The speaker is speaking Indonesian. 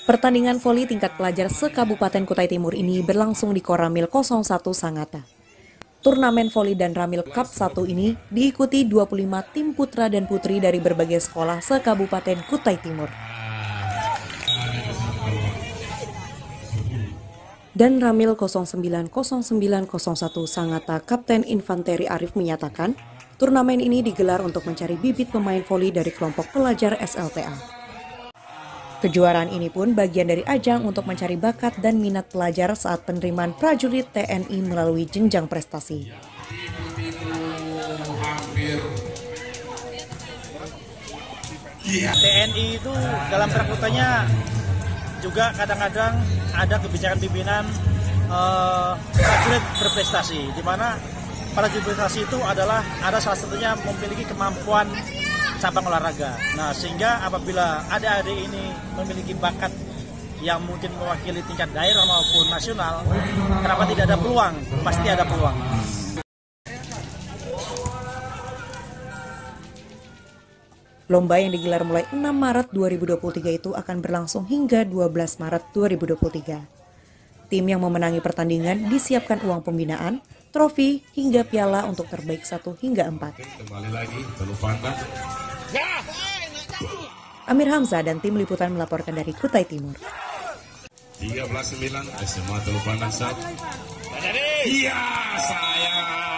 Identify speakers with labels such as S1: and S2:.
S1: Pertandingan voli tingkat pelajar se-Kabupaten Kutai Timur ini berlangsung di Koramil 01 Sangatta. Turnamen voli dan Ramil Cup 1 ini diikuti 25 tim putra dan putri dari berbagai sekolah se-Kabupaten Kutai Timur. Dan Ramil 090901 Sangatta Kapten Infanteri Arif menyatakan, turnamen ini digelar untuk mencari bibit pemain voli dari kelompok pelajar SLTA. Kejuaraan ini pun bagian dari ajang untuk mencari bakat dan minat pelajar saat penerimaan prajurit TNI melalui jenjang prestasi.
S2: TNI itu dalam perekrutannya juga kadang-kadang ada kebijakan pimpinan prajurit berprestasi, di mana prajurit berprestasi itu adalah ada salah satunya memiliki kemampuan cabang olahraga. Nah, sehingga apabila adik-adik ini memiliki bakat yang mungkin mewakili tingkat daerah maupun nasional, kenapa tidak ada peluang? Pasti ada peluang.
S1: Lomba yang digelar mulai 6 Maret 2023 itu akan berlangsung hingga 12 Maret 2023. Tim yang memenangi pertandingan disiapkan uang pembinaan, trofi, hingga piala untuk terbaik 1 hingga 4.
S3: Kembali lagi, Teluk Pandan.
S1: Amir Hamzah dan tim liputan melaporkan dari Kutai Timur.
S3: 13-9 SMA Teluk Pandan. Iya, saya.